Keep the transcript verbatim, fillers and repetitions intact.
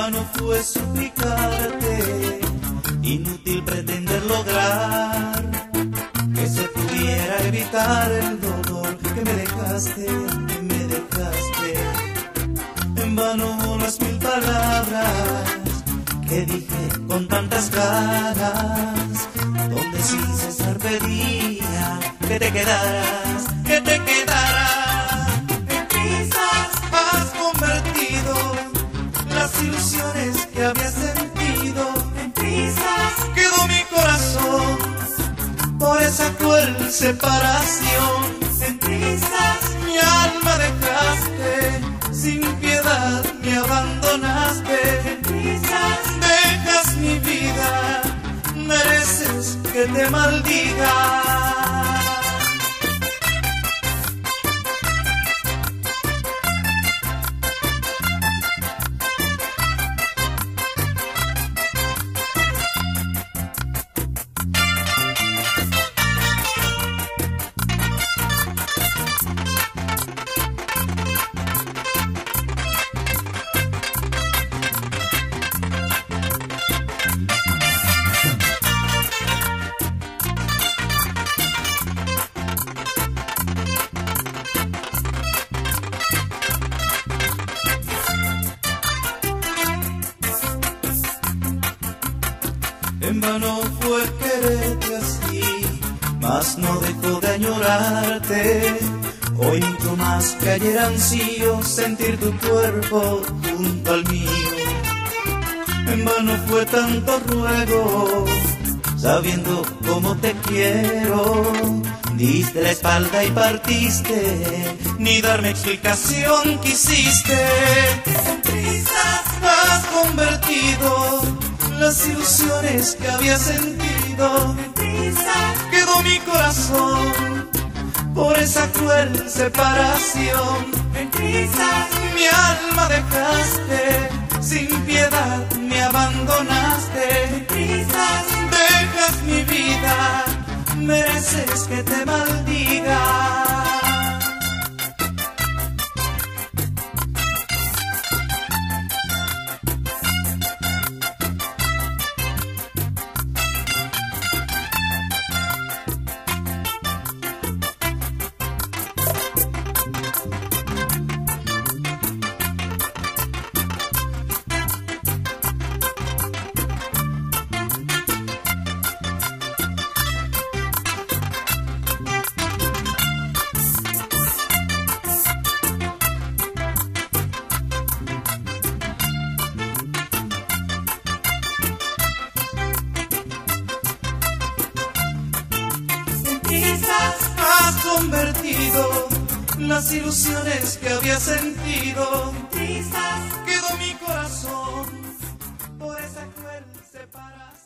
vano fue suplicarte, inútil pretender lograr que se pudiera evitar el dolor que me dejaste, que me dejaste. En vano las mil palabras que dije con tantas ganas, donde sin cesar pedía que te quedaras, que te quedaras. En prisas has convertido las ilusiones que había sentido. En prisas quedó mi corazón por esa cruel separación. En prisas mi alma dejaste, sin piedad me abandonaste. En prisas dejas mi vida, mereces que te maldiga. En vano fue quererte así, mas no dejo de añorarte. Hoy mucho más que ayer ansío sentir tu cuerpo junto al mío. En vano fue tanto ruego, sabiendo cómo te quiero. Diste la espalda y partiste, ni darme explicación quisiste. En prisas has convertido las ilusiones que había sentido. En prisas quedó mi corazón por esa cruel separación. En prisas mi alma dejaste, sin piedad me abandonaste. En prisas dejas mi vida, mereces que te maldiga. Has convertido las ilusiones que había sentido. En prisas quedó mi corazón por esa cruel separación.